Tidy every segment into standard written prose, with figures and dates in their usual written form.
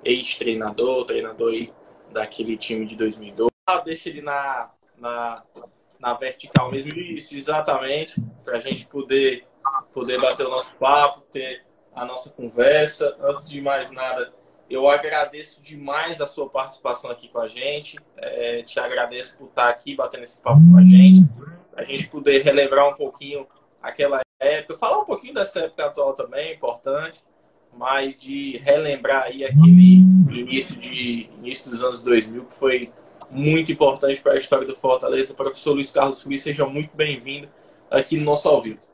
ex-treinador, treinador aí daquele time de 2012. Deixa ele na vertical mesmo. Isso, exatamente, para a gente poder bater o nosso papo, ter a nossa conversa. Antes de mais nada, eu agradeço demais a sua participação aqui com a gente. Te agradeço por estar aqui batendo esse papo com a gente poder relembrar um pouquinho aquela época, falar um pouquinho dessa época atual também, importante, mas de relembrar aí aquele início dos anos 2000, que foi muito importante para a história do Fortaleza. Professor Luiz Carlos Ruiz, seja muito bem-vindo aqui no nosso ao vivo.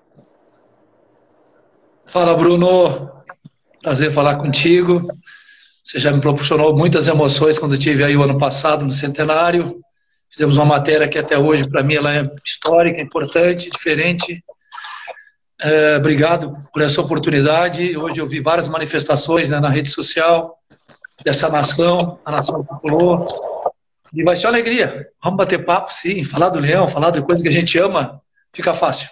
Fala, Bruno. Prazer falar contigo. Você já me proporcionou muitas emoções quando eu estive aí o ano passado no Centenário. Fizemos uma matéria que até hoje, para mim, ela é histórica, importante, diferente. Obrigado por essa oportunidade. Hoje eu vi várias manifestações, né, na rede social dessa nação, a nação tricolor. E vai ser uma alegria. Vamos bater papo, sim. Falar do Leão, falar de coisa que a gente ama, fica fácil.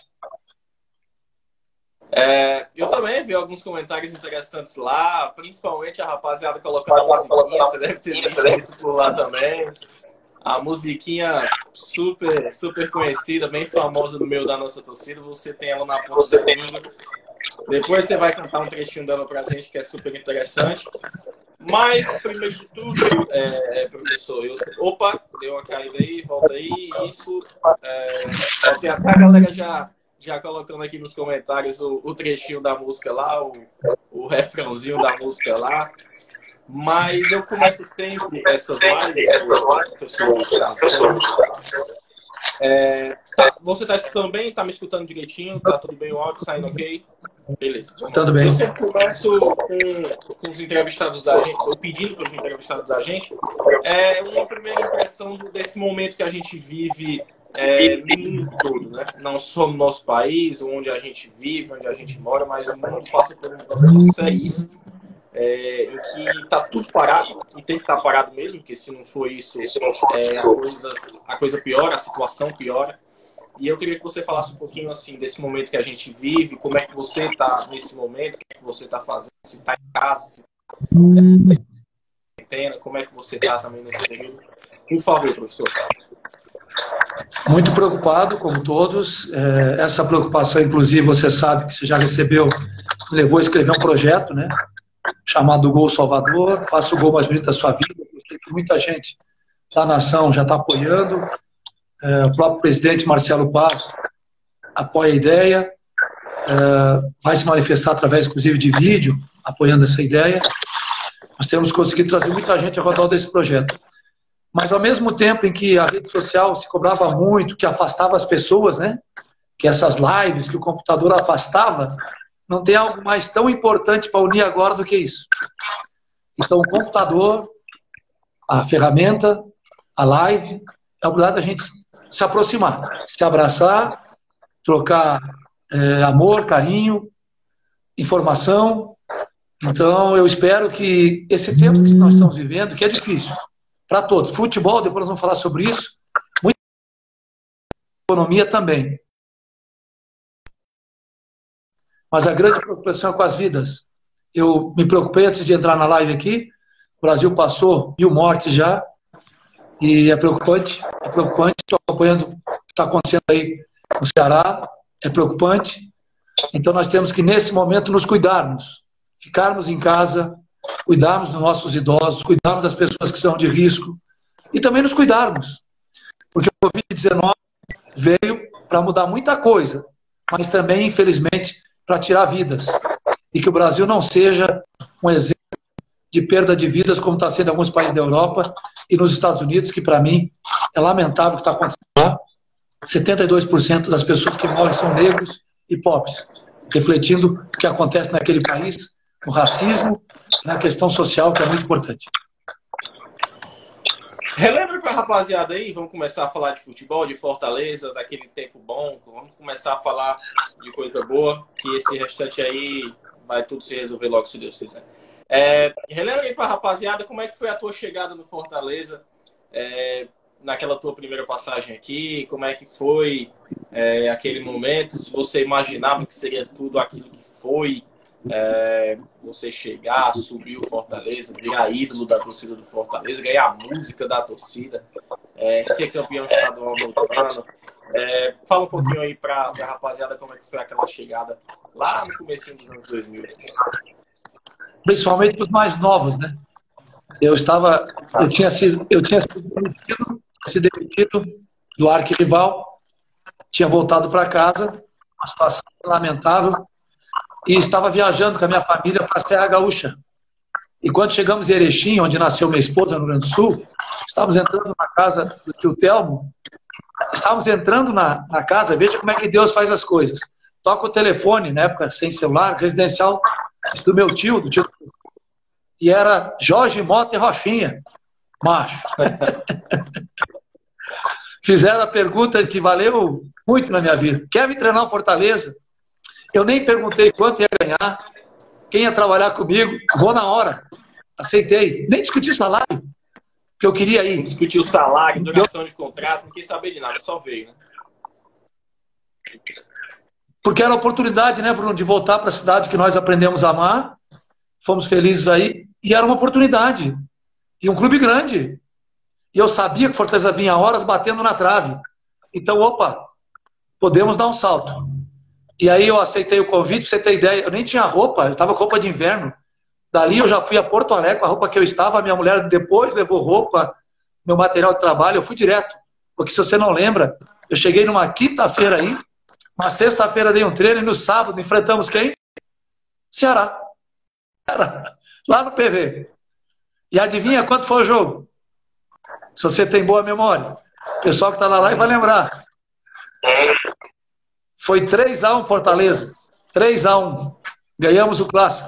Eu também vi alguns comentários interessantes lá, principalmente a rapaziada colocando a musiquinha. Você deve ter visto isso por lá também. A musiquinha super conhecida, bem famosa no meio da nossa torcida. Você tem ela na ponta da língua. Depois você vai cantar um trechinho dela pra gente, que é super interessante. Mas, primeiro de tudo, professor, opa, deu uma caída aí, volta aí. Isso. Até a galera já colocando aqui nos comentários o trechinho da música lá, o refrãozinho da música lá. Mas eu começo sempre essas lives, professor. Você está escutando bem? Está me escutando direitinho? Está tudo bem o áudio? Saindo ok? Beleza. Tudo bem. Eu sempre começo com os entrevistados da gente, ou pedindo para os entrevistados da gente, uma primeira impressão desse momento que a gente vive no mundo todo, né? Não só no nosso país, onde a gente vive, onde a gente mora, mas o mundo passa por um problema seríssimo. Em que está tudo parado, e tem que estar parado mesmo, porque se não for isso, a coisa piora, a situação piora. E eu queria que você falasse um pouquinho assim desse momento que a gente vive, como é que você está nesse momento, o que é que você está fazendo, se está em casa, se está como é que você está também nesse período. Por favor, professor. Muito preocupado, como todos. Essa preocupação, inclusive, você sabe que você já recebeu, me levou a escrever um projeto, né, chamado Gol Salvador, faça o gol mais bonito da sua vida. Eu sei que muita gente da nação já está apoiando. O próprio presidente Marcelo Paz apoia a ideia, vai se manifestar através, inclusive, de vídeo, apoiando essa ideia. Nós temos conseguido trazer muita gente ao redor desse projeto. Mas, ao mesmo tempo em que a rede social se cobrava muito, que afastava as pessoas, né, que essas lives, que o computador afastava, não tem algo mais tão importante para unir agora do que isso. Então, o computador, a ferramenta, a live, é a oportunidade da gente se aproximar, se abraçar, trocar amor, carinho, informação. Então, eu espero que esse tempo que nós estamos vivendo, que é difícil para todos, futebol, depois nós vamos falar sobre isso, muita economia também. Mas a grande preocupação é com as vidas. Eu me preocupei antes de entrar na live aqui. O Brasil passou 1000 mortes já. E é preocupante. Estou acompanhando o que está acontecendo aí no Ceará. É preocupante. Então nós temos que, nesse momento, nos cuidarmos. Ficarmos em casa, cuidarmos dos nossos idosos, cuidarmos das pessoas que são de risco. E também nos cuidarmos. Porque o Covid-19 veio para mudar muita coisa. Mas também, infelizmente, para tirar vidas. E que o Brasil não seja um exemplo de perda de vidas, como está sendo em alguns países da Europa e nos Estados Unidos, que para mim é lamentável o que está acontecendo lá. 72% das pessoas que morrem são negros e pobres, refletindo o que acontece naquele país, no racismo, na questão social, que é muito importante. Relembra pra rapaziada aí, vamos começar a falar de futebol, de Fortaleza, daquele tempo bom, vamos começar a falar de coisa boa, que esse restante aí vai tudo se resolver logo, se Deus quiser. Relembra aí pra rapaziada como é que foi a tua chegada no Fortaleza, naquela tua primeira passagem aqui, como é que foi aquele momento, se você imaginava que seria tudo aquilo que foi, Você chegar, subir o Fortaleza, virar ídolo da torcida do Fortaleza, ganhar a música da torcida, ser campeão estadual no outro ano. Fala um pouquinho aí pra rapaziada como é que foi aquela chegada lá no comecinho dos anos 2000. Principalmente os mais novos, né? Eu tinha sido demitido do arquirrival, tinha voltado para casa, uma situação lamentável, e estava viajando com a minha família para a Serra Gaúcha. E quando chegamos em Erechim, onde nasceu minha esposa, no Rio Grande do Sul, estávamos entrando na casa do tio Telmo, estávamos entrando na casa, veja como é que Deus faz as coisas. Toca o telefone, na época, sem celular, residencial do meu tio, e era Jorge Mota e Rochinha, macho. Fizeram a pergunta que valeu muito na minha vida. Quer me treinar o Fortaleza? Eu nem perguntei quanto ia ganhar, quem ia trabalhar comigo, vou na hora. Aceitei. Nem discuti salário, porque eu queria ir. Não discutiu salário, duração de contrato, não quis saber de nada, só veio, né? Porque era a oportunidade, né, Bruno, de voltar para a cidade que nós aprendemos a amar, fomos felizes aí, e era uma oportunidade. E um clube grande. E eu sabia que o Fortaleza vinha horas batendo na trave. Então, opa, podemos dar um salto. E aí eu aceitei o convite, pra você ter ideia, eu nem tinha roupa, eu estava com roupa de inverno. Dali eu já fui a Porto Alegre com a roupa que eu estava, a minha mulher depois levou roupa, meu material de trabalho, eu fui direto. Porque se você não lembra, eu cheguei numa quinta-feira aí, uma sexta-feira dei um treino e no sábado enfrentamos quem? Ceará. Lá no PV. E adivinha quanto foi o jogo? Se você tem boa memória. O pessoal que está na live vai lembrar. Foi 3-1 Fortaleza. 3-1. Ganhamos o clássico.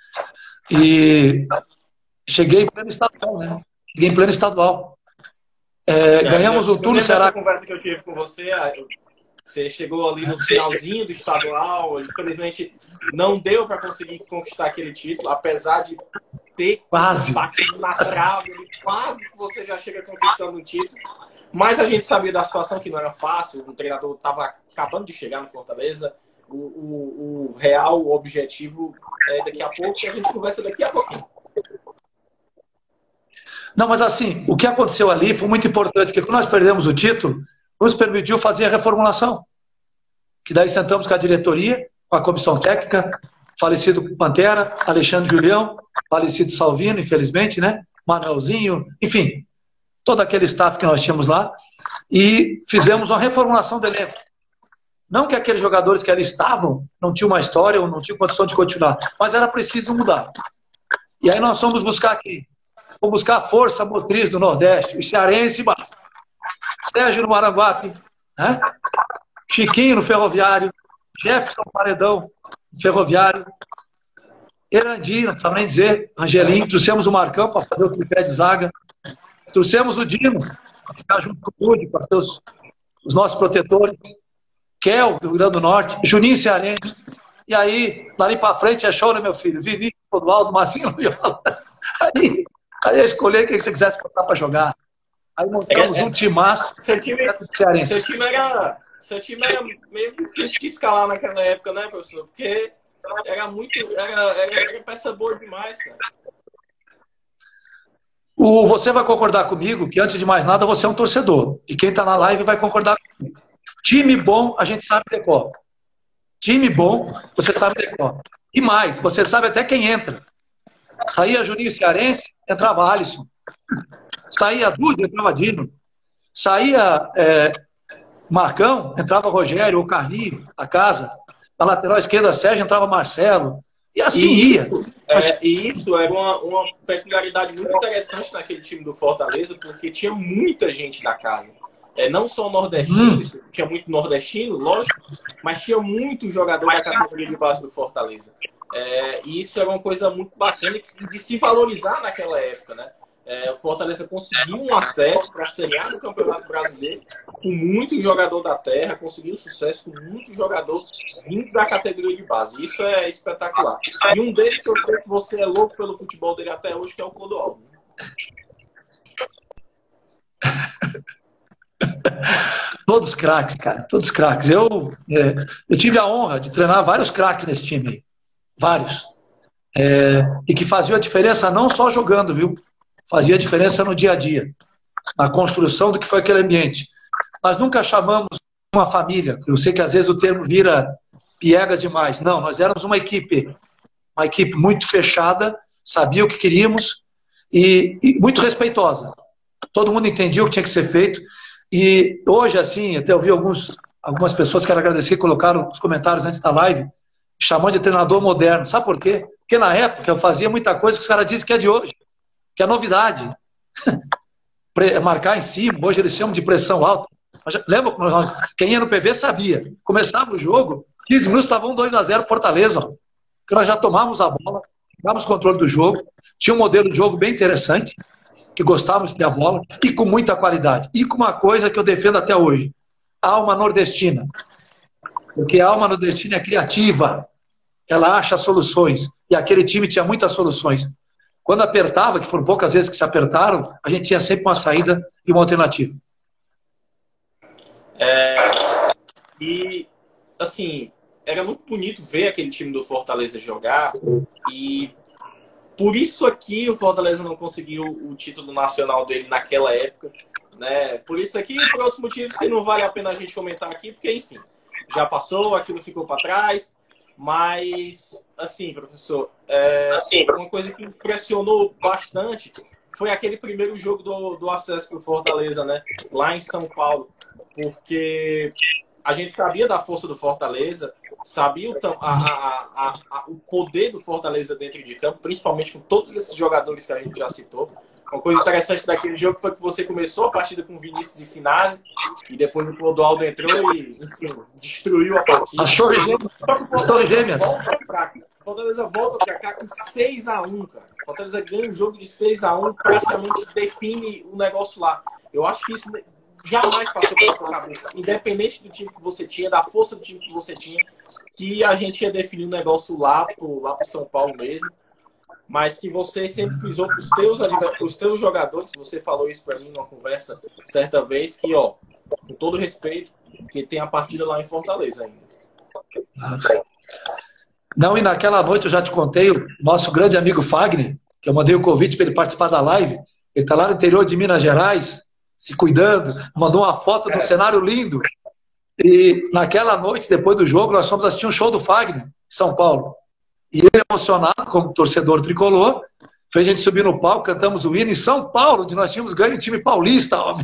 E cheguei em pleno estadual, né? Cheguei em pleno estadual. Ganhamos o turno, será? Essa conversa que eu tive com você, você chegou ali no finalzinho do estadual, infelizmente não deu para conseguir conquistar aquele título, apesar de ter batido na trave, quase que você já chega conquistando um título. Mas a gente sabia da situação que não era fácil, o treinador estava acabando de chegar no Fortaleza. O real objetivo é daqui a pouco, e a gente conversa daqui a pouquinho. Não, mas assim, o que aconteceu ali foi muito importante, porque quando nós perdemos o título, nos permitiu fazer a reformulação. Que daí sentamos com a diretoria, com a comissão técnica, falecido Pantera, Alexandre Julião, falecido Salvino, infelizmente, né? Manuelzinho, enfim, todo aquele staff que nós tínhamos lá, e fizemos uma reformulação do elenco. Não que aqueles jogadores que ali estavam não tinham uma história ou não tinham condição de continuar, mas era preciso mudar. E aí nós fomos buscar aqui. Fomos buscar a força motriz do Nordeste, o cearense, Sérgio no Maranguape, né? Chiquinho no Ferroviário, Jefferson Paredão no Ferroviário, Erandi, não precisa nem dizer, Angelim, trouxemos o Marcão para fazer o tripé de zaga, trouxemos o Dino para ficar junto com o Rudy, para ser os nossos protetores, Kel, do Rio Grande do Norte, Juninho Cearense, e aí, dali para frente é show, né, meu filho? Vinícius, Rodualdo, Marcinho Viola. Aí eu escolhi quem você quisesse botar para jogar. Aí montamos um timaço. Seu time era meio difícil de escalar naquela época, né, professor? Porque era peça boa demais, cara. Você vai concordar comigo que, antes de mais nada, você é um torcedor. E quem está na live vai concordar comigo. Time bom, a gente sabe decor. Time bom, você sabe decor. E mais, você sabe até quem entra. Saía Juninho Cearense, entrava Alisson. Saía Duda, entrava Dino. Saía Marcão, entrava Rogério ou Carlinhos, a casa. Na lateral esquerda, Sérgio, entrava Marcelo. E assim ia. E isso era uma peculiaridade muito interessante naquele time do Fortaleza, porque tinha muita gente da casa. Não só nordestino, tinha muito nordestino, lógico, mas tinha muito jogador da categoria de base do Fortaleza. E isso era uma coisa muito bacana de se valorizar naquela época, né? O Fortaleza conseguiu um acesso para a Série A do Campeonato Brasileiro com muito jogador da terra, conseguiu sucesso com muito jogador vindo da categoria de base. Isso é espetacular. E um deles que eu sei que você é louco pelo futebol dele até hoje, que é o Clodoaldo. Todos craques, cara. Todos craques. Eu tive a honra de treinar vários craques nesse time. vários. E que faziam a diferença não só jogando, viu? Fazia a diferença no dia a dia, na construção do que foi aquele ambiente. Nós nunca chamamos uma família, eu sei que às vezes o termo vira piegas demais. Não, nós éramos uma equipe muito fechada, sabia o que queríamos e muito respeitosa. Todo mundo entendia o que tinha que ser feito. E hoje, assim, até ouvi algumas pessoas, quero agradecer, que colocaram os comentários antes da live, chamando de treinador moderno. Sabe por quê? Porque na época eu fazia muita coisa que os caras dizem que é de hoje, que é novidade. Marcar em cima, hoje eles chamam de pressão alta. Lembra? Quem ia no PV sabia. Começava o jogo, 15 minutos, estavam 2-0 Fortaleza. Ó. Porque nós já tomávamos a bola, tínhamos controle do jogo, tinha um modelo de jogo bem interessante, que gostávamos de ter a bola, e com muita qualidade. E com uma coisa que eu defendo até hoje, alma nordestina. Porque a alma nordestina é criativa, ela acha soluções, e aquele time tinha muitas soluções. Quando apertava, que foram poucas vezes que se apertaram, a gente tinha sempre uma saída e uma alternativa. E, assim, era muito bonito ver aquele time do Fortaleza jogar, e por isso aqui o Fortaleza não conseguiu o título nacional dele naquela época, né? Por isso aqui e por outros motivos que não vale a pena a gente comentar aqui, porque, enfim, já passou, aquilo ficou para trás. Mas, assim, professor, uma coisa que impressionou bastante foi aquele primeiro jogo do acesso do Fortaleza, né? Lá em São Paulo. Porque a gente sabia da força do Fortaleza, sabia o poder do Fortaleza dentro de campo, principalmente com todos esses jogadores que a gente já citou. Uma coisa interessante daquele jogo foi que você começou a partida com o Vinícius e Finazzi, e depois o Clodoaldo entrou e, enfim, destruiu a partida. As torres gêmeas. Fortaleza volta pra cá com 6-1, cara. Fortaleza ganha um jogo de 6-1, praticamente define o negócio lá. Eu acho que isso jamais passou pela sua cabeça, independente do time que você tinha, da força do time que você tinha, que a gente ia definir o negócio lá pro São Paulo mesmo. Mas que você sempre frisou para os teus jogadores, você falou isso para mim numa conversa certa vez, que, ó, com todo respeito, que tem a partida lá em Fortaleza ainda. Não, e naquela noite eu já te contei, o nosso grande amigo Fagner, que eu mandei o convite para ele participar da live, ele está lá no interior de Minas Gerais, se cuidando, mandou uma foto de um cenário lindo. E naquela noite, depois do jogo, nós fomos assistir um show do Fagner, em São Paulo. E ele, emocionado, como torcedor tricolor, fez a gente subir no palco, cantamos o hino em São Paulo, onde nós tínhamos ganho o time paulista, homem.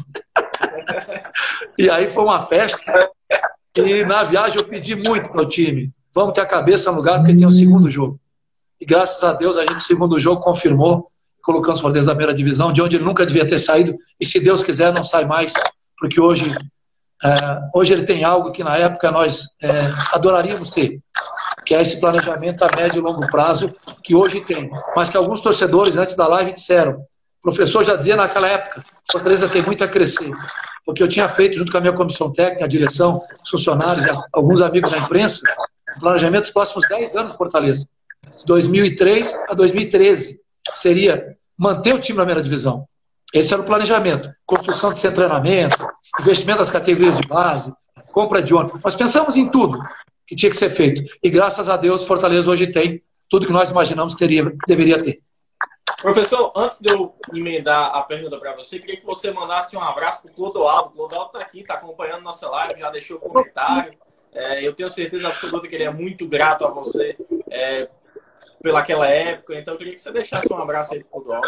E aí foi uma festa. E na viagem eu pedi muito para o time, vamos ter a cabeça no lugar, porque tem o segundo jogo. E graças a Deus, a gente, no segundo jogo, confirmou, colocando os Fortaleza da primeira divisão, de onde ele nunca devia ter saído, e se Deus quiser, não sai mais, porque hoje ele tem algo que na época nós adoraríamos ter, que é esse planejamento a médio e longo prazo, que hoje tem. Mas que alguns torcedores, antes da live, disseram, o professor já dizia naquela época, Fortaleza tem muito a crescer, porque eu tinha feito, junto com a minha comissão técnica, a direção, os funcionários, alguns amigos da imprensa, o planejamento dos próximos 10 anos de Fortaleza, de 2003 a 2013, seria manter o time na primeira divisão. Esse era o planejamento. Construção de centro de treinamento, investimento das categorias de base, compra de ônibus. Nós pensamos em tudo que tinha que ser feito. E graças a Deus, Fortaleza hoje tem tudo que nós imaginamos que deveria ter. Professor, antes de eu emendar a pergunta para você, queria que você mandasse um abraço para o Clodoaldo. O Clodoaldo está aqui, está acompanhando nossa live, já deixou comentário. Eu tenho certeza absoluta que ele é muito grato a você pelaquela época. Então, eu queria que você deixasse um abraço aí para o Clodoaldo.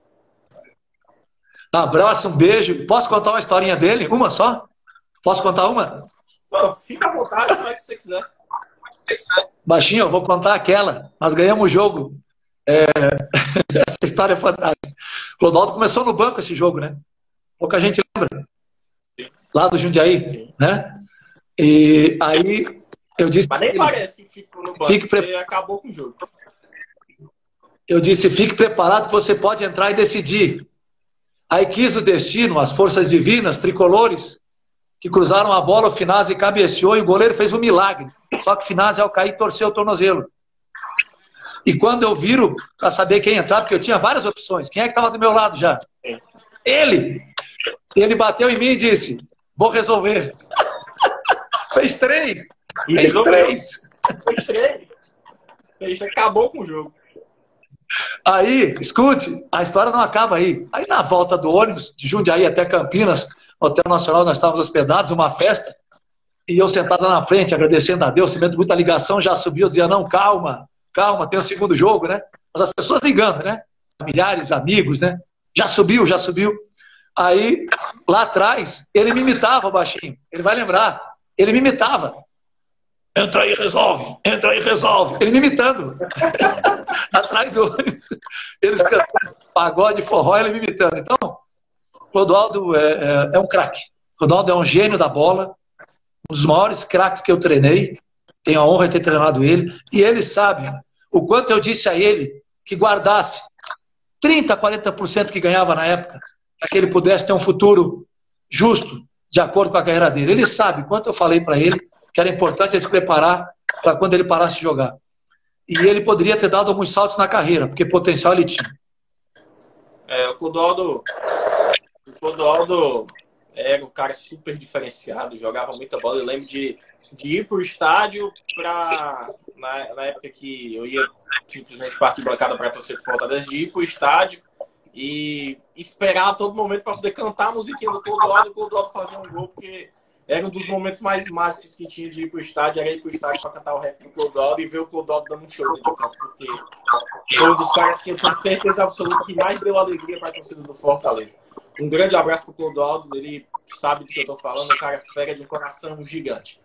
Um abraço, um beijo. Posso contar uma historinha dele? Uma só? Posso contar uma? Bom, fica à vontade, faz o que você quiser. Baixinho, eu vou contar aquela. Nós ganhamos o jogo. Essa história é fantástica. O Clodoaldo começou no banco esse jogo, né? Pouca gente lembra. Lá do Jundiaí, sim, né? E aí eu disse... Mas nem parece que ficou no banco, porque acabou com o jogo. Eu disse, fique preparado que você pode entrar e decidir. Aí quis o destino, as forças divinas, tricolores, que cruzaram a bola, o Finazzi cabeceou e o goleiro fez um milagre. Só que o Finazzi, ao cair, torceu o tornozelo. E quando eu viro para saber quem entrar, porque eu tinha várias opções, quem é que estava do meu lado já? Ele! Ele bateu em mim e disse, vou resolver. Fez 3. Fez 3. Isso acabou com o jogo. Aí, escute, a história não acaba aí. Aí na volta do ônibus, de Jundiaí até Campinas, Hotel Nacional, nós estávamos hospedados, uma festa, e eu sentado lá na frente, agradecendo a Deus, recebendo muita ligação, já subiu, eu dizia, não, calma, calma, tem o segundo jogo, né? Mas as pessoas ligando, né? Familiares, amigos, né? Já subiu, já subiu. Aí, lá atrás, ele me imitava, o baixinho, ele vai lembrar, ele me imitava. Entra aí, resolve, entra aí, resolve. Ele me imitando. Atrás do ônibus. Eles cantando pagode, forró, ele me imitando. Então, Clodoaldo é um craque. Clodoaldo é um gênio da bola, um dos maiores craques que eu treinei. Tenho a honra de ter treinado ele. E ele sabe o quanto eu disse a ele que guardasse 30%, 40% que ganhava na época, para que ele pudesse ter um futuro justo, de acordo com a carreira dele. Ele sabe quanto eu falei para ele que era importante ele se preparar para quando ele parasse de jogar. E ele poderia ter dado alguns saltos na carreira, porque potencial ele tinha. O Clodoaldo era um cara super diferenciado, jogava muita bola. Eu lembro de ir para o estádio na época que eu ia simplesmente para a arquibancada para torcer pro Fortaleza, de ir para o estádio e esperar a todo momento para poder cantar a musiquinha do Clodoaldo e o Clodoaldo fazer um gol, porque era um dos momentos mais mágicos que tinha de ir pro estádio, era ir pro estádio para cantar o rap do Clodoaldo e ver o Clodoaldo dando um show dentro de campo, porque foi um dos caras que eu tenho certeza absoluta que mais deu alegria para a torcida do Fortaleza. Um grande abraço pro Clodoaldo, ele sabe do que eu tô falando, um cara fera de coração gigante.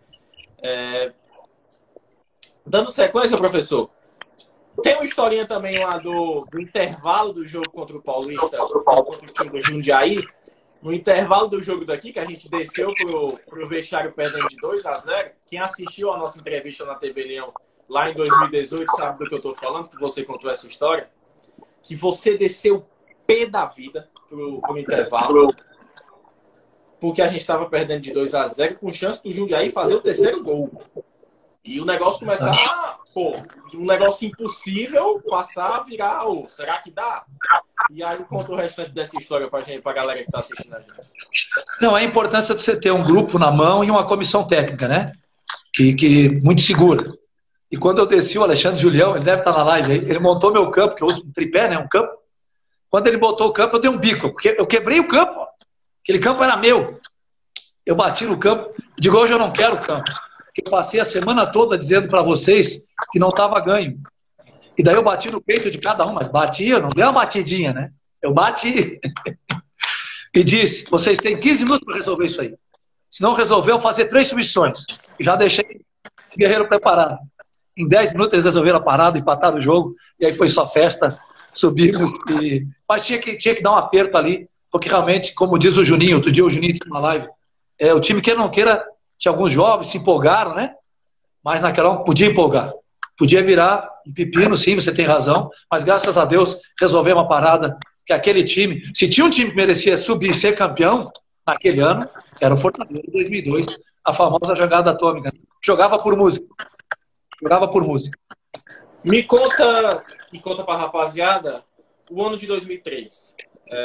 Dando sequência, professor, tem uma historinha também lá do intervalo do jogo contra o Paulista, contra o time do Jundiaí. No intervalo do jogo daqui, que a gente desceu pro vestiário perdendo de 2-0, quem assistiu a nossa entrevista na TV Leão lá em 2018 sabe do que eu tô falando, que você contou essa história, que você desceu pé da vida pro intervalo, porque a gente estava perdendo de 2-0 com chance do Jundiaí fazer o terceiro gol. E o negócio começar, um negócio impossível, passar a virar, será que dá? E aí conta o restante dessa história pra galera que tá assistindo a gente. Não, a importância de você ter um grupo na mão e uma comissão técnica, né? Que muito segura. E quando eu desci, o Alexandre Julião, ele deve estar na live aí, ele montou meu campo, que eu uso um tripé, né? Um campo. Quando ele botou o campo, eu dei um bico, porque eu quebrei o campo, ó. Aquele campo era meu. Eu bati no campo, digo, hoje eu não quero campo. Porque eu passei a semana toda dizendo para vocês que não estava ganho. E daí eu bati no peito de cada um, mas batia, não deu uma batidinha, né? Eu bati. E disse, vocês têm 15 minutos para resolver isso aí. Se não resolver, eu vou fazer 3 substituições. E já deixei o Guerreiro preparado. Em 10 minutos eles resolveram a parada, empataram o jogo, e aí foi só festa, subimos. Mas tinha que dar um aperto ali, porque realmente, como diz o Juninho, outro dia o Juninho disse na live, o time queira ou não queira, tinha alguns jovens, se empolgaram, né? Mas naquela hora podia empolgar. Podia virar um pepino, sim, você tem razão, mas graças a Deus resolveu uma parada que aquele time, se tinha um time que merecia subir e ser campeão naquele ano, era o Fortaleza de 2002, a famosa jogada atômica. Jogava por música. Jogava por música. Me conta pra rapaziada o ano de 2003.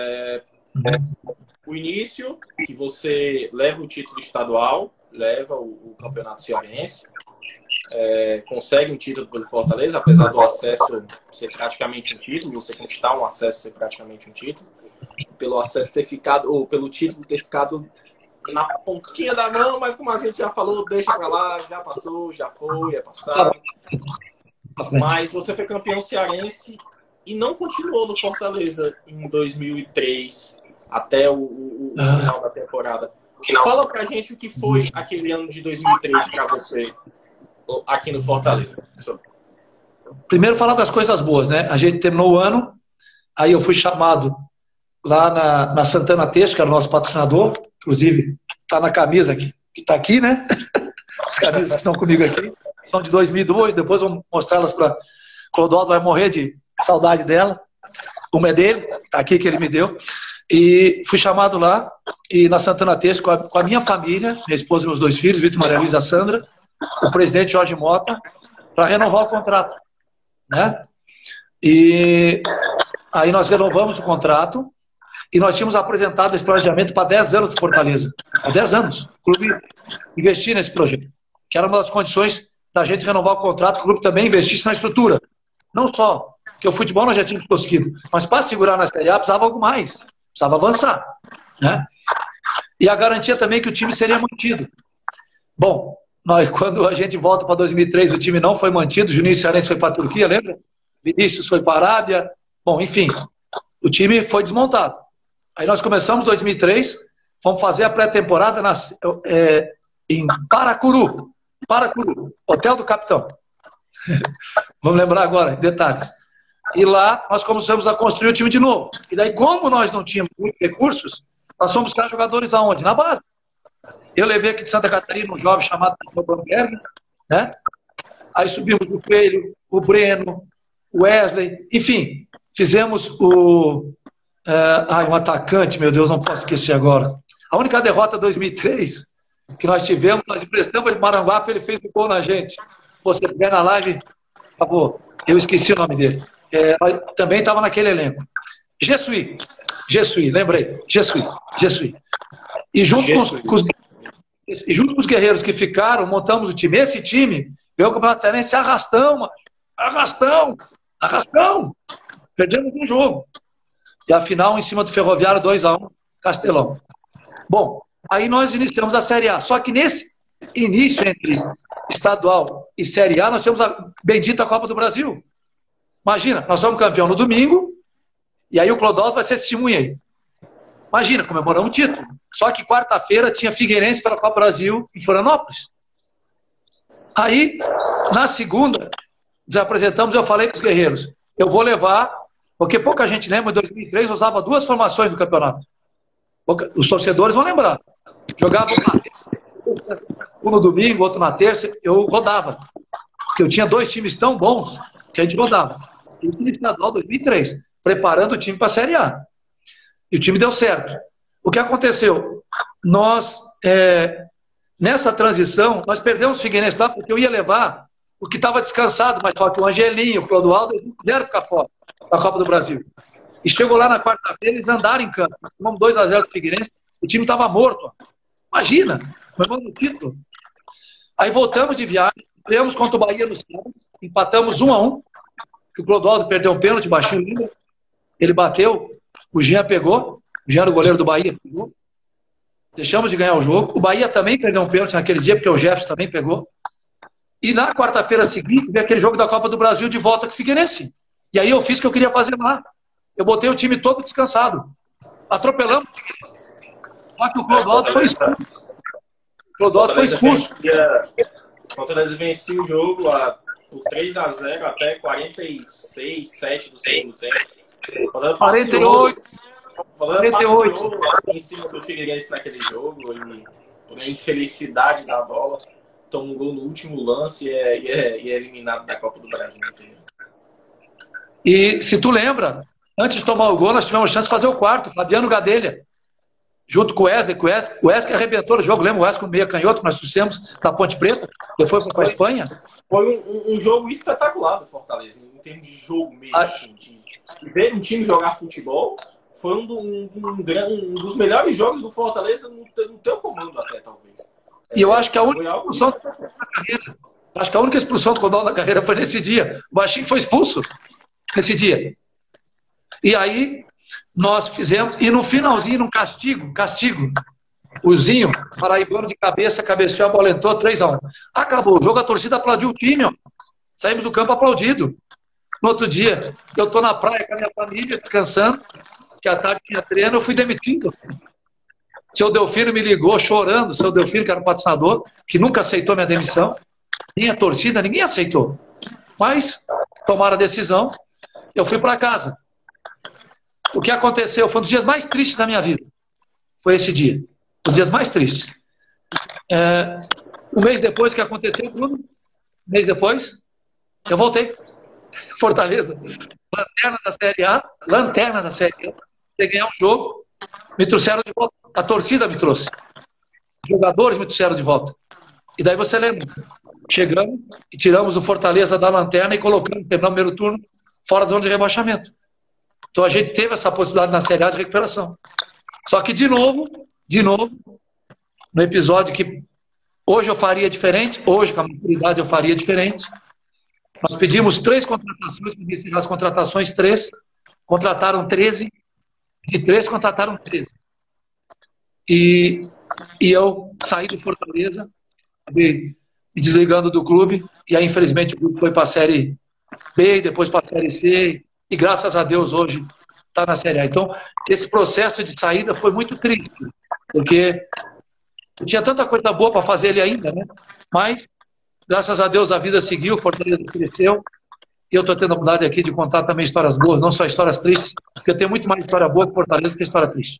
O início, que você leva o título estadual, leva o campeonato cearense, consegue um título pelo Fortaleza, apesar do acesso ser praticamente um título, você conquistar um acesso ser praticamente um título, pelo acesso ter ficado, ou pelo título ter ficado na pontinha da mão, mas como a gente já falou, deixa pra lá, já passou, já foi, é passado. Mas você foi campeão cearense e não continuou no Fortaleza em 2003 até o final da temporada. Fala pra gente o que foi aquele ano de 2003 pra você aqui no Fortaleza. Primeiro falar das coisas boas, né? A gente terminou o ano, aí eu fui chamado lá na Santana Texto, que era o nosso patrocinador, inclusive está na camisa que está aqui, né? As camisas que estão comigo aqui são de 2002, depois vamos mostrá-las para o Clodoaldo, vai morrer de saudade dela. Uma é dele, está aqui que ele me deu. E fui chamado lá, e na Santana Texto, com a minha família, minha esposa e meus 2 filhos, Vitor, Maria Luísa e Sandra, o presidente Jorge Mota, para renovar o contrato, né? E aí nós renovamos o contrato e nós tínhamos apresentado esse planejamento para 10 anos de Fortaleza. Há 10 anos. O clube investir nesse projeto, que era uma das condições da gente renovar o contrato, que o clube também investisse na estrutura. Não só, porque o futebol nós já tínhamos conseguido, mas para segurar na Série A precisava algo mais, precisava avançar, né? E a garantia também que o time seria mantido. Bom, quando a gente volta para 2003, o time não foi mantido, o Juninho Cearense foi para a Turquia, lembra? Vinícius foi para a Arábia. Bom, enfim, o time foi desmontado. Aí nós começamos em 2003, fomos fazer a pré-temporada em Paracuru, Hotel do Capitão. Vamos lembrar agora, detalhes. E lá nós começamos a construir o time de novo. E daí, como nós não tínhamos muitos recursos, nós fomos buscar jogadores aonde? Na base. Eu levei aqui de Santa Catarina um jovem chamado Bamberg, né? Aí subimos o Coelho, o Breno, o Wesley, enfim, fizemos um atacante, meu Deus, não posso esquecer agora. A única derrota 2003 que nós tivemos, nós emprestamos ele Maranguape, ele fez o gol na gente. Você vier na live, por favor, eu esqueci o nome dele. Também estava naquele elenco. Jesuí, lembrei. Jesuí. E junto com os guerreiros que ficaram, montamos o time. Esse time ganhou o Campeonato Cearense arrastão. Perdemos um jogo. E a final em cima do Ferroviário 2-1, Castelão. Bom, aí nós iniciamos a Série A. Só que nesse início entre estadual e Série A, nós temos a bendita Copa do Brasil. Imagina, nós somos campeão no domingo, e aí o Clodoaldo vai ser testemunha aí. Imagina, comemoramos o título. Só que quarta-feira tinha Figueirense pela Copa Brasil em Florianópolis. Aí, na segunda, nos apresentamos, eu falei para os guerreiros, eu vou levar, porque pouca gente lembra, em 2003 eu usava 2 formações do campeonato. Os torcedores vão lembrar. Jogava um no domingo, outro na terça, eu rodava. Porque eu tinha 2 times tão bons que a gente rodava. E o time estadual 2003, preparando o time para a Série A. E o time deu certo. O que aconteceu? Nós, nessa transição, nós perdemos o Figueirense lá porque eu ia levar o que estava descansado, mas só que o Angelinho, o Clodoaldo, eles não puderam ficar fora da Copa do Brasil. E chegou lá na quarta-feira, eles andaram em campo. Tomamos 2-0 do Figueirense, o time estava morto. Imagina, comemorando o título. Aí voltamos de viagem, ganhamos contra o Bahia no sábado, empatamos 1-1, que o Clodoaldo perdeu um pênalti baixinho ainda, ele bateu, o Jean pegou, o Jean era o goleiro do Bahia, pegou. Deixamos de ganhar o jogo. O Bahia também perdeu um pênalti naquele dia, porque o Jefferson também pegou. E na quarta-feira seguinte, veio aquele jogo da Copa do Brasil de volta com o Figueirense. E aí eu fiz o que eu queria fazer lá. Eu botei o time todo descansado. Atropelamos. Só que o Clodoaldo foi expulso. O Clodoaldo foi expulso. O Fortaleza vencia o jogo por 3-0 até 46, 7 do segundo tempo. 48. Passeou em cima do Figueirense naquele jogo e por infelicidade da bola toma um gol no último lance e é eliminado da Copa do Brasil. Entendeu? E se tu lembra, antes de tomar o gol nós tivemos chance de fazer o quarto, Fabiano Gadelha, junto com o Wesley, o Wesley que arrebentou o jogo, lembra o Wesley com o meia canhoto que nós trouxemos da Ponte Preta, depois foi para a Espanha. Foi um jogo espetacular do Fortaleza, em termos de jogo mesmo, assim, de ver um time jogar futebol. Foi um dos melhores jogos do Fortaleza no teu comando até, talvez. E eu acho que a única expulsão da carreira. Acho que a única expulsão do Clodoaldo na carreira foi nesse dia. O Baixinho foi expulso nesse dia. E aí nós fizemos, e no finalzinho, num castigo, o Zinho, paraibano de cabeça, cabeceou, a bola entrou, 3-1. Acabou o jogo, a torcida aplaudiu o time, ó. Saímos do campo aplaudido. No outro dia, eu tô na praia com a minha família, descansando, que à tarde tinha treino, eu fui demitido. Seu Delfino me ligou chorando, seu Delfino, que era um patrocinador, que nunca aceitou minha demissão, nem a torcida, ninguém aceitou. Mas tomaram a decisão, eu fui para casa. O que aconteceu foi um dos dias mais tristes da minha vida. Foi esse dia. Um dos dias mais tristes. Um mês depois que aconteceu, Bruno, um mês depois, eu voltei. Fortaleza. Lanterna da Série A. Você ganhar um jogo, me trouxeram de volta. A torcida me trouxe. Os jogadores me trouxeram de volta. E daí você lembra. Chegamos e tiramos o Fortaleza da lanterna e colocamos, terminamos o primeiro turno, fora da zona de rebaixamento. Então a gente teve essa possibilidade na Série A de recuperação. Só que, de novo, no episódio que Hoje eu faria diferente, hoje com a maturidade eu faria diferente. Nós pedimos 3 contratações, para encerrar as contratações, 3. Contrataram 13, de 3 contrataram 13. E eu saí do Fortaleza, acabei me desligando do clube, e aí infelizmente o clube foi para a Série B, depois para a Série C, e graças a Deus hoje está na Série A. Então, esse processo de saída foi muito triste, porque eu tinha tanta coisa boa para fazer ali ainda, né? Mas, graças a Deus, a vida seguiu, o Fortaleza cresceu, e eu estou tendo a oportunidade aqui de contar também histórias boas, não só histórias tristes, porque eu tenho muito mais história boa que Fortaleza que história triste.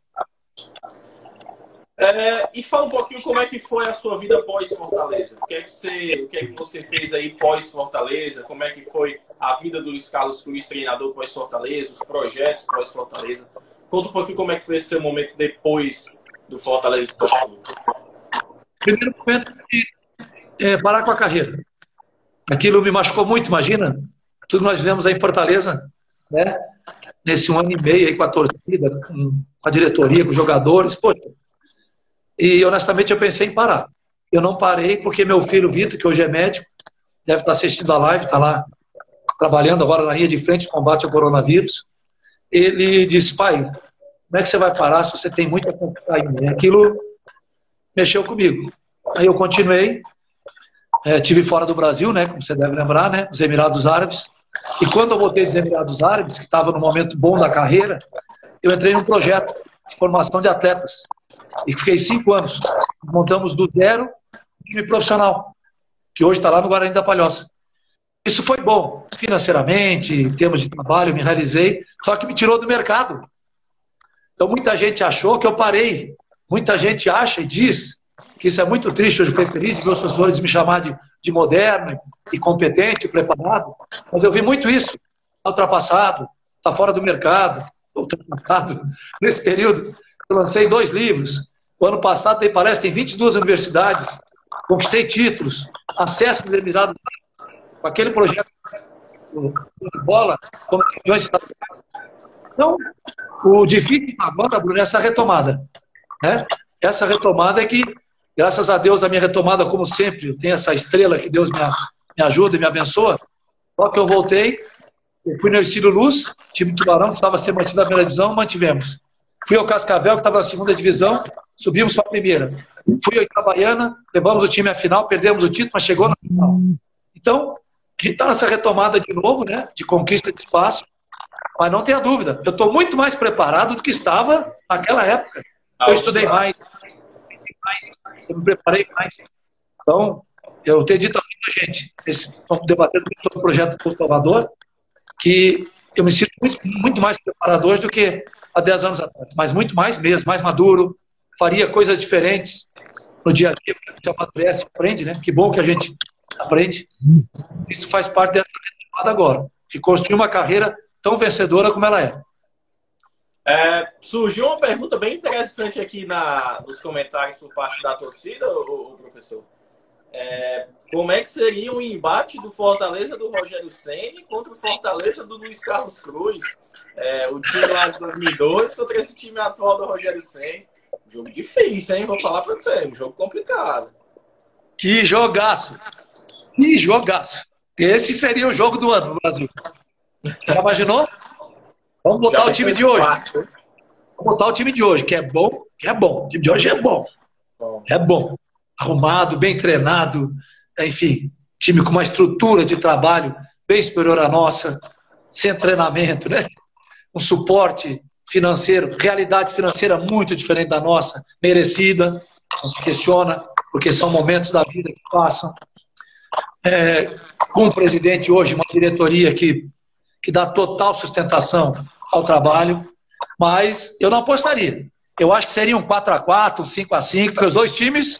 E fala um pouquinho como é que foi a sua vida pós-Fortaleza. O que é que você fez aí pós-Fortaleza? Como é que foi a vida do Luiz Carlos Cruz, treinador pós-Fortaleza, os projetos pós-Fortaleza? Conta um pouquinho como é que foi esse teu momento depois do Fortaleza. Primeiro momento de parar com a carreira. Aquilo me machucou muito, imagina. Tudo nós vivemos aí em Fortaleza, né? Nesse 1 ano e meio aí com a torcida, com a diretoria, com os jogadores, poxa. E honestamente eu pensei em parar. Eu não parei porque meu filho Vitor, que hoje é médico, deve estar assistindo a live, está lá trabalhando agora na linha de frente de combate ao coronavírus. Ele disse, pai, como é que você vai parar se você tem muito a conquistar ainda? E aquilo mexeu comigo. Aí eu continuei, estive fora do Brasil, né, como você deve lembrar, né, os Emirados Árabes. E quando eu voltei dos Emirados Árabes, que estava no momento bom da carreira, eu entrei num projeto de formação de atletas. E fiquei 5 anos. Montamos do zero um time profissional, que hoje está lá no Guarani da Palhoça. Isso foi bom, financeiramente, em termos de trabalho, me realizei, só que me tirou do mercado. Então muita gente achou que eu parei. Muita gente acha e diz que isso é muito triste. Hoje foi feliz de ver os professores me chamar de moderno e competente, preparado. Mas eu vi muito isso. Está ultrapassado, está fora do mercado, ultrapassado. Nesse período, eu lancei 2 livros. O ano passado dei palestra em 22 universidades, conquistei títulos, acesso nos Emirados com aquele projeto de bola, como campeões estaduais. Então, o difícil agora, Bruno, é essa retomada. Né? Essa retomada é que, graças a Deus, a minha retomada, como sempre, eu tenho essa estrela que Deus me ajuda e me abençoa. Só que eu voltei, eu fui no Ercílio Luz, time do Tubarão, que estava a ser mantido na primeira divisão, mantivemos. Fui ao Cascavel, que estava na segunda divisão, subimos para a primeira. Fui ao Itabaiana, levamos o time à final, perdemos o título, mas chegou na final. Então, a gente está nessa retomada de novo, né, de conquista de espaço, mas não tenha dúvida, eu estou muito mais preparado do que estava naquela época. Eu estudei mais, eu me preparei mais. Então, eu tenho dito a muita gente, estamos debatendo sobre o projeto do Salvador, que eu me sinto muito mais preparado hoje do que há 10 anos atrás, mas muito mais mesmo, mais maduro, faria coisas diferentes no dia a dia, a gente amadurece, aprende, né? Que bom que a gente aprende. Isso faz parte dessa retomada agora, de construir uma carreira tão vencedora como ela é. Surgiu uma pergunta bem interessante aqui nos comentários por parte da torcida, professor. Como é que seria o embate do Fortaleza do Rogério Ceni contra o Fortaleza do Luiz Carlos Cruz? O time lá de 2002 contra esse time atual do Rogério Ceni. Um jogo difícil, hein? Vou falar para você. Um jogo complicado. Que jogaço! Que jogaço! Esse seria o jogo do ano no Brasil. Já imaginou? Vamos botar o time de hoje. Vamos botar o time de hoje, que é bom, que é bom. O time de hoje é bom. É bom. Arrumado, bem treinado, enfim, time com uma estrutura de trabalho bem superior à nossa, sem treinamento, né? Um suporte financeiro, realidade financeira muito diferente da nossa, merecida, não se questiona, porque são momentos da vida que passam. Com o presidente hoje, uma diretoria que dá total sustentação ao trabalho, mas eu não apostaria. Eu acho que seria um 4-4, um 5-5, porque os dois times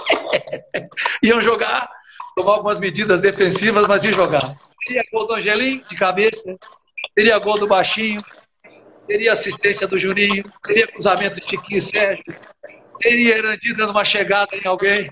iam jogar, tomar algumas medidas defensivas, mas iam jogar. Teria gol do Angelim, de cabeça, teria gol do Baixinho, teria assistência do Juninho, teria cruzamento de Chiquinho e Sérgio, teria Erandi dando uma chegada em alguém.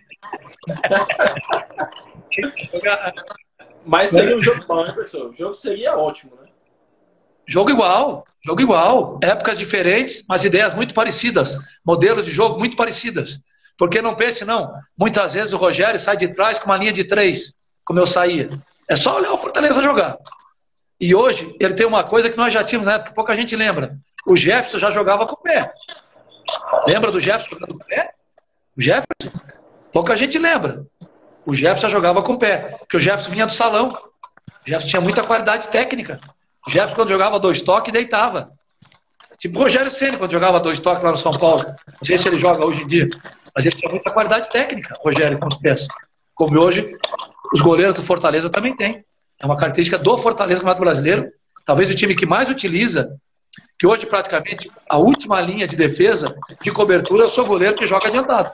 Mas seria um jogo bom, né, professor? O jogo seria ótimo, né? Jogo igual. Épocas diferentes, mas ideias muito parecidas. Modelos de jogo muito parecidas. Porque não pense, não. Muitas vezes o Rogério sai de trás com uma linha de 3, como eu saía. É só olhar o Fortaleza jogar. E hoje, ele tem uma coisa que nós já tínhamos na época, que pouca gente lembra. O Jefferson já jogava com o pé. Lembra do Jefferson jogando com o pé? O Jefferson? Pouca gente lembra. O Jefferson já jogava com o pé. Porque o Jefferson vinha do salão. O Jefferson tinha muita qualidade técnica. O Jefferson, quando jogava 2 toques, deitava. Tipo o Rogério Ceni, quando jogava 2 toques lá no São Paulo. Não sei se ele joga hoje em dia. Mas ele tinha muita qualidade técnica, Rogério, com os pés. Como hoje, os goleiros do Fortaleza também têm. É uma característica do Fortaleza no Campeonato Brasileiro. Talvez o time que mais utiliza, que hoje praticamente a última linha de defesa, de cobertura, é o seu goleiro que joga adiantado.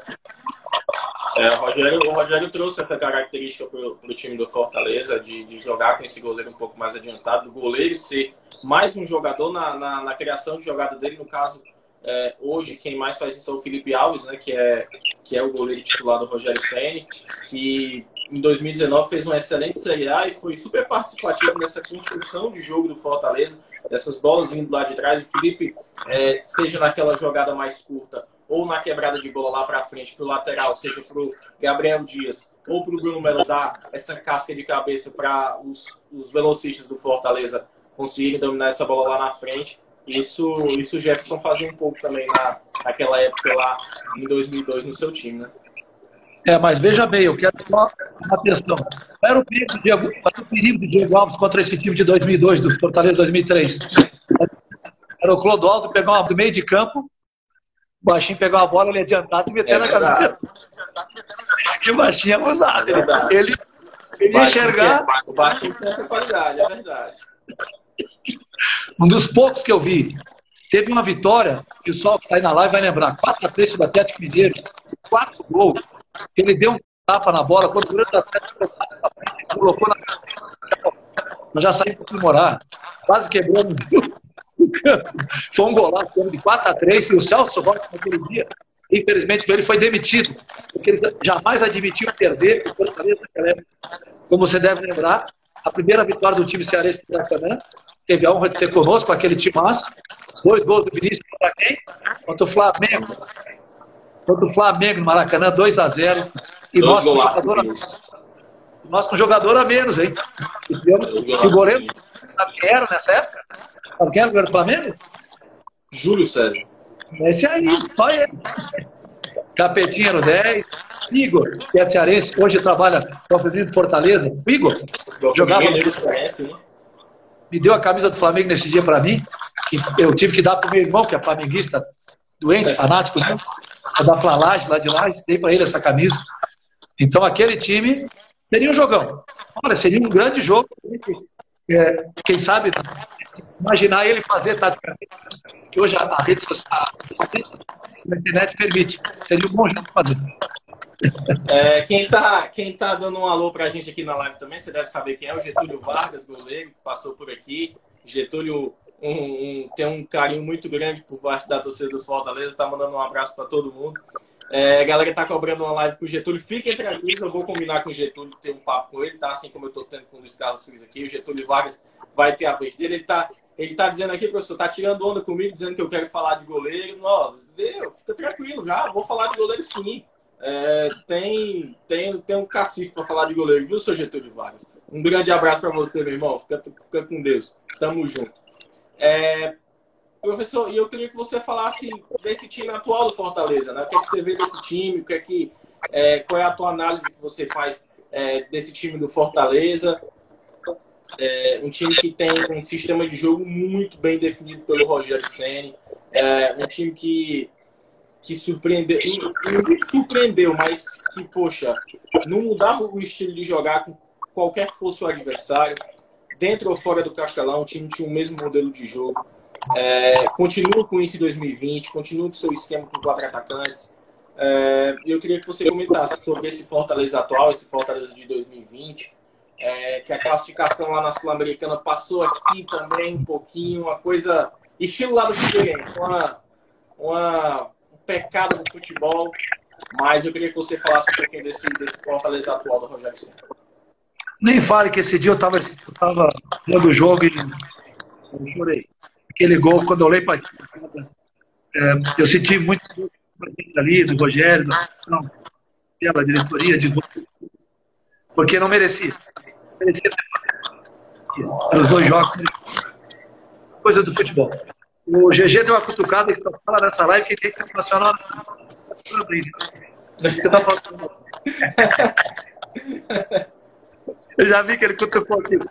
O Rogério trouxe essa característica para o time do Fortaleza, de jogar com esse goleiro um pouco mais adiantado, do goleiro ser mais um jogador na criação de jogada dele. No caso, hoje quem mais faz isso é o Felipe Alves, né, que é o goleiro titular do Rogério Ceni, que em 2019 fez uma excelente Série A e foi super participativo nessa construção de jogo do Fortaleza, dessas bolas vindo lá de trás. O Felipe, seja naquela jogada mais curta ou na quebrada de bola lá para frente, para o lateral, seja para o Gabriel Dias ou para o Bruno Melo, dar essa casca de cabeça para os velocistas do Fortaleza conseguirem dominar essa bola lá na frente. Isso o Jefferson fazia um pouco também naquela época lá em 2002 no seu time, né? Mas veja bem, eu quero só uma atenção. Qual era o perigo do Diego Alves contra esse time de 2002, do Fortaleza 2003? Era o Clodoaldo pegar uma do meio de campo, o baixinho pegar uma bola, ele adiantado e meter na cabeça. Que baixinho abusado. Ele ia enxergar. O baixinho tem essa qualidade, é verdade. Um dos poucos que eu vi. Teve uma vitória, o pessoal que está aí na live vai lembrar, 4-3 sobre o Atlético Mineiro, 4 gols. Ele deu um tapa na bola, quando o goleiro do Atlético colocou na cabeça. Nós já saímos para comemorar, quase quebramos o campo. Foi um golaço de 4-3 e o Celso Rocha naquele dia, infelizmente, ele foi demitido, porque ele jamais admitiu perder o Fortaleza naquela época. Como você deve lembrar, a primeira vitória do time cearense do Maracanã, teve a honra de ser conosco, aquele timaço. 2 gols do Vinícius contra quem? Contra o Flamengo. Contra o Flamengo no Maracanã, 2-0. E nós com jogador a menos, hein? E o goleiro, sabe quem era nessa época? Sabe quem era o goleiro do Flamengo? Júlio César. Esse aí, só ele. Capetinha no 10. Igor, que é cearense, hoje trabalha no feminino de Fortaleza. O Igor jogava no Cearense, né? Me deu a camisa do Flamengo nesse dia para mim, que eu tive que dar para o meu irmão, que é flamenguista, doente, fanático, né? Da Flalage, lá de lá, dei para ele essa camisa. Então aquele time seria um jogão. Olha, seria um grande jogo. Quem sabe imaginar ele fazer taticamente, que hoje a rede social, a internet permite. Seria um bom jogo para fazer. Quem tá dando um alô pra gente aqui na live também, você deve saber quem é, o Getúlio Vargas, goleiro, que passou por aqui. Getúlio tem um carinho muito grande por parte da torcida do Fortaleza, tá mandando um abraço para todo mundo. A galera tá cobrando uma live com o Getúlio, fiquem tranquilos, eu vou combinar com o Getúlio, ter um papo com ele, tá? Assim como eu tô tendo com o Luiz Carlos Cruz aqui, o Getúlio Vargas vai ter a vez dele. Ele tá dizendo aqui, professor, tá tirando onda comigo, dizendo que eu quero falar de goleiro. Não, fica tranquilo, já vou falar de goleiro sim. Tem um cacife para falar de goleiro, viu, seu Getúlio Vargas? Um grande abraço para você, meu irmão. Fica com Deus. Tamo junto. Professor, e eu queria que você falasse desse time atual do Fortaleza, né? O que é que você vê desse time? Qual é a tua análise que você faz desse time do Fortaleza? Um time que tem um sistema de jogo muito bem definido pelo Rogério Ceni. Um time que surpreendeu, mas que, poxa, não mudava o estilo de jogar com qualquer que fosse o adversário. Dentro ou fora do Castelão, o time tinha o mesmo modelo de jogo. Continua com isso em 2020, continua com o seu esquema com 4 atacantes. Eu queria que você comentasse sobre esse Fortaleza atual, esse Fortaleza de 2020, que a classificação lá na Sul-Americana passou aqui também um pouquinho, uma coisa estilo lá do Figueirense, um pecado do futebol, mas eu queria que você falasse um pouquinho desse Fortaleza atual do Rogério Ceni. Nem fale que esse dia eu tava vendo o jogo e eu chorei. Aquele gol, quando eu olhei para eu senti muito ali, do Rogério, pela diretoria, de porque não merecia. Merecia os 2 jogos. Coisa do futebol. O GG deu uma cutucada que só fala nessa live que ele tem que nacional. Você tá falando. Eu já vi que ele cutucou aqui.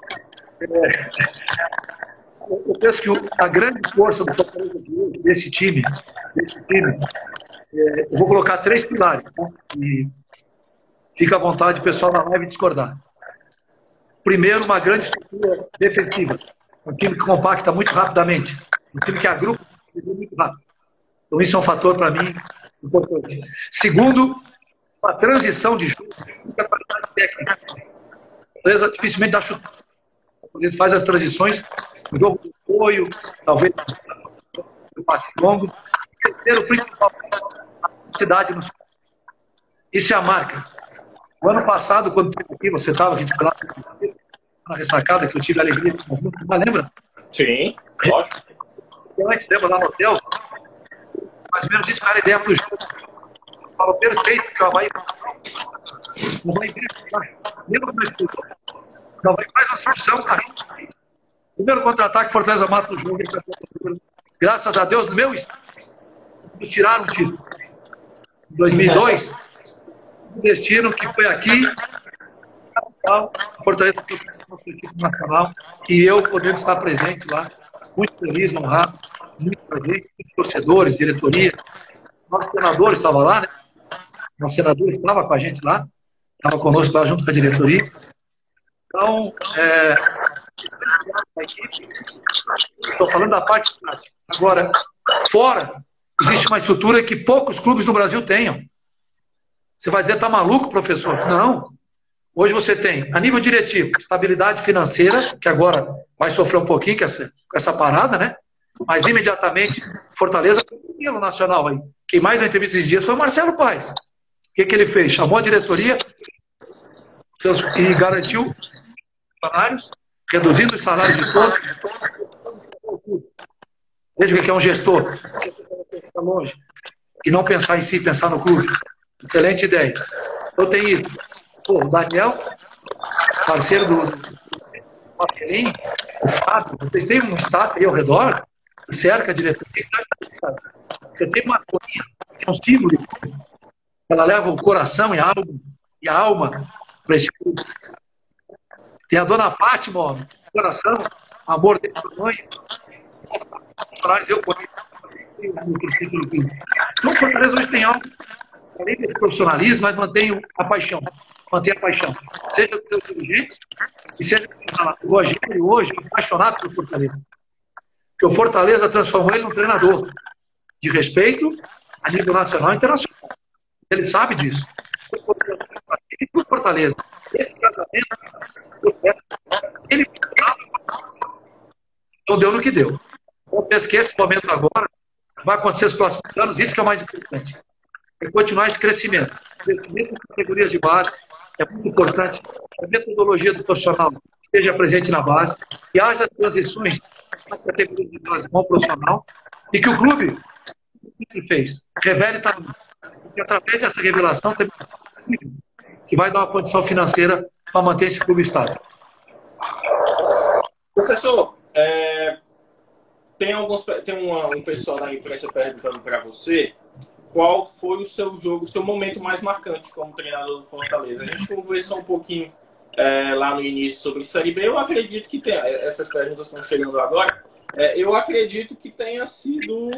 Eu penso que a grande força do Fortaleza de hoje, desse time, eu vou colocar 3 pilares, tá? E fica à vontade, pessoal, na live discordar. Primeiro, uma grande estrutura defensiva. Um time que compacta muito rapidamente. Um time que agrupa muito rápido. Então, isso é um fator, para mim, importante. Segundo, a transição de jogo, muita qualidade técnica. Fortaleza dificilmente dá chute. Eles fazem as transições, o jogo do apoio, talvez o passe longo. Terceiro, principal, a velocidade no. Isso é a marca. O ano passado, quando eu aqui, você estava aqui de classe, na ressacada, que eu tive a alegria de conjunto, lembra? Sim, lógico. Antes, lembra lá no hotel? Mais ou menos isso, cara, a ideia para o jogo. Falou perfeito que o Avaí não vai ver. Lembra como é que o Avaí faz uma solução, cara. Primeiro contra-ataque, Fortaleza mata o jogo. Graças a Deus, no meu estado, nos tiraram o título. Em 2002, o destino que foi aqui, Fortaleza foi o título nacional, e eu podendo estar presente lá, muito feliz, honrado, muito presente, muitos torcedores, diretoria. Nosso senador estava lá, né? Nosso senador estava com a gente lá, estava conosco lá junto com a diretoria. Então, estou falando da parte prática. Agora, fora, existe uma estrutura que poucos clubes no Brasil tenham. Você vai dizer, tá maluco, professor? Não. Hoje você tem, a nível diretivo, estabilidade financeira, que agora vai sofrer um pouquinho com essa parada, né? Mas imediatamente, Fortaleza, no nacional aí. Quem mais deu entrevista esses dias foi o Marcelo Paes. O que ele fez? Chamou a diretoria e garantiu os salários, reduzindo os salários de todos. Veja o que é um gestor. Está longe. E não pensar em si, pensar no clube. Excelente ideia. Eu tenho isso. Pô, o Daniel, parceiro do Papelim, o Fábio, vocês têm um staff aí ao redor, cerca a diretoria. Você tem uma corinha, um símbolo, ela leva o coração e a alma para esse clube. Tem a dona Fátima, ó, coração, amor dele por mãe. Eu conheço. Então, Fortaleza hoje tem algo, além desse profissionalismo, mas mantém a paixão. Mantém a paixão. Seja dos seus dirigentes, e seja o Rogério hoje, apaixonado pelo Fortaleza. Porque o Fortaleza transformou ele num treinador de respeito a nível nacional e internacional. Ele sabe disso. E para o Fortaleza, esse casamento, ele não deu no que deu. Eu penso que esse momento agora vai acontecer nos próximos anos, isso que é o mais importante. É continuar esse crescimento. O crescimento das categorias de base é muito importante. A metodologia do profissional esteja presente na base, que haja transições na categoria de base com o profissional e que o clube que fez revele talento. Porque através dessa revelação também que vai dar uma condição financeira para manter esse clube estável. Professor, tem um pessoal da imprensa perguntando para você qual foi o seu jogo, o seu momento mais marcante como treinador do Fortaleza. A gente conversou um pouquinho lá no início sobre Série B. Eu acredito que tenha, essas perguntas estão chegando agora, eu acredito que tenha sido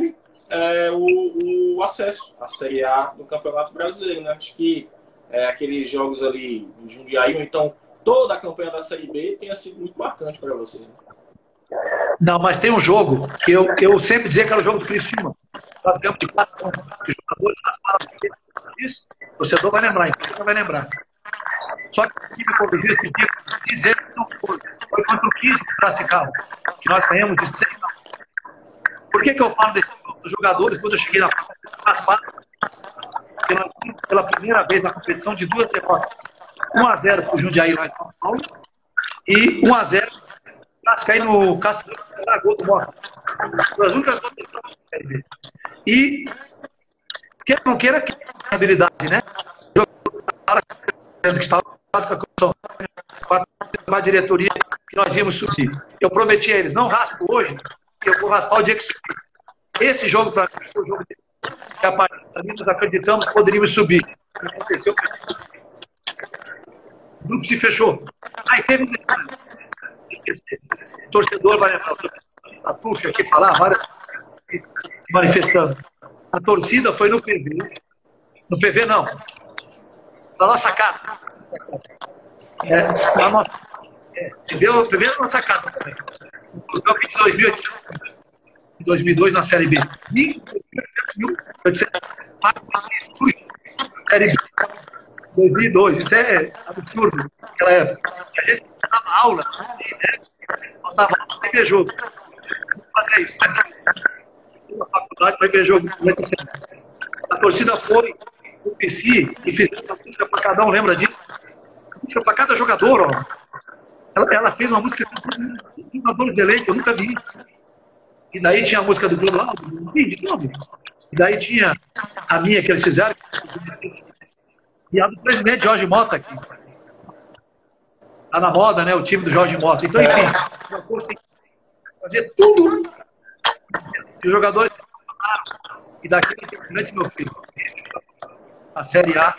o acesso à Série A do Campeonato Brasileiro, né? Acho que aqueles jogos ali em Jundiaí, ou então toda a campanha da Série B tenha sido muito marcante para você. Não, mas tem um jogo que eu sempre dizia que era o jogo do Criciúma. Nós ganhamos de 4 pontos. Os jogadores nas isso, o torcedor vai lembrar, então você vai lembrar. Só que o time corrigiu esse dia, dizer que não foi. Foi contra o 15 de Piracicaba, que nós ganhamos de 6 a 1. Por que eu falo desses jogadores quando eu cheguei nas partes? Pela primeira vez na competição de 2 derrotas. 1-0 para o Jundiaí lá em São Paulo e 1-0 cair no Castro gol do Mota. As únicas gols do Série B. E Queira ou não queira, que tem habilidade, né? Que estava com a comissão, com a diretoria, que nós íamos subir. Eu prometi a eles, não raspo hoje, eu vou raspar o dia que subir. Esse jogo, para mim, foi o jogo que a partir dali nós acreditamos que poderíamos subir. Aconteceu. O grupo se fechou. Aí teve um torcedor, vai lembrar, a Tuxa aqui falar, várias manifestando. A torcida foi no PV. No PV não. Na nossa casa. PV na nossa casa também. O campo de 2002 na Série B. 2002, isso é absurdo naquela época. A gente dava aula, faltava aula para ver jogo. Vamos fazer isso. Na faculdade vai ver jogo. A torcida foi no PC e fez uma música para cada um, lembra disso? Uma música para cada jogador, ó. Ela fez uma música com jogadores de elenco, eu nunca vi. E daí tinha a música do Globo lá, de novo. E daí tinha a minha que eles fizeram, e a do presidente Jorge Mota aqui. Tá na moda, né? O time do Jorge Mota. Então, enfim, fazer tudo. E os jogadores. E daqui grande meu filho. A Série A.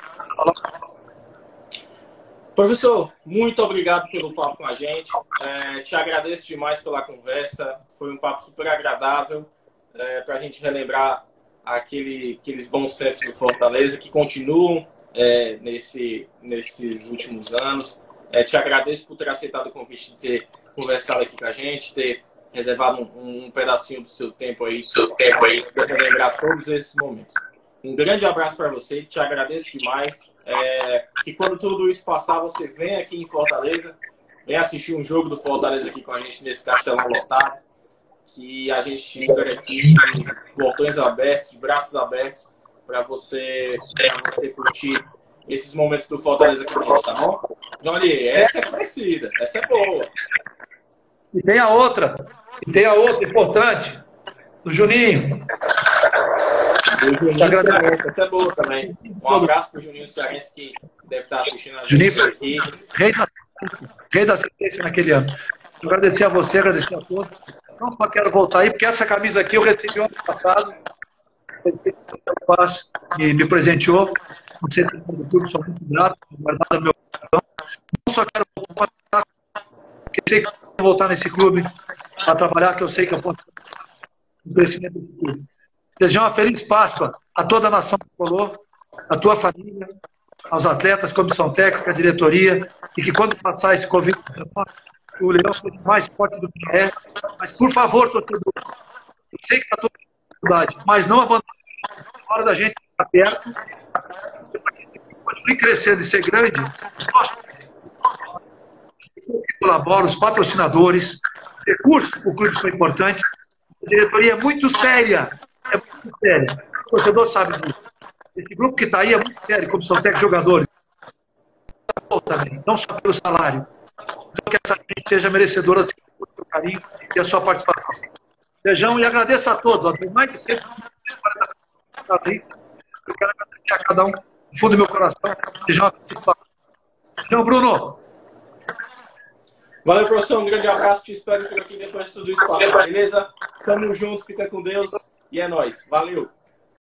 Professor, muito obrigado pelo papo com a gente. Te agradeço demais pela conversa. Foi um papo super agradável para a gente relembrar aqueles bons tempos do Fortaleza que continuam nesses últimos anos. Te agradeço por ter aceitado o convite de ter conversado aqui com a gente, ter reservado um pedacinho do seu tempo aí para relembrar todos esses momentos. Um grande abraço para você, te agradeço demais. Que quando tudo isso passar, você vem aqui em Fortaleza, vem assistir um jogo do Fortaleza aqui com a gente nesse Castelão lotado, que a gente te espera aqui, portões abertos, braços abertos, para você curtir esses momentos do Fortaleza com a gente, tá bom? Johnny, essa é conhecida, essa é boa. E tem a outra importante, do Juninho. O Juninho, essa é boa também. Um abraço pro Juninho Cearense, que deve estar assistindo a gente aqui. Rei da assistência naquele ano. Agradecer a você, agradecer a todos. Não só quero voltar aí, porque essa camisa aqui eu recebi ano passado. E me presenteou. Você tem do clube, sou muito grato, guardado meu coração. Não só quero voltar, porque sei que vou voltar nesse clube para trabalhar, que eu sei que eu posso o crescimento do clube. Desejar uma feliz Páscoa a toda a nação tricolor, a tua família, aos atletas, comissão técnica, diretoria, e que quando passar esse Covid, o Leão seja mais forte do que é. Mas, por favor, torcedor, eu sei que está toda dificuldade, mas não abandone. Na hora da gente estar perto, continue crescendo e ser grande, nós que colaboram, os patrocinadores, recursos para o clube são importantes, a diretoria é muito séria, o torcedor sabe disso. Esse grupo que está aí é muito sério, como são técnicos jogadores, também, não só pelo salário. Então, que essa gente seja merecedora do seu carinho e a sua participação. Beijão e agradeço a todos. Tem mais de 100 aí. Eu quero agradecer a cada um, no fundo do meu coração. Beijão, Bruno. Valeu, professor. Um grande abraço. Te espero por aqui depois de tudo isso passar, beleza? Tamo junto, fica com Deus e é nóis. Valeu.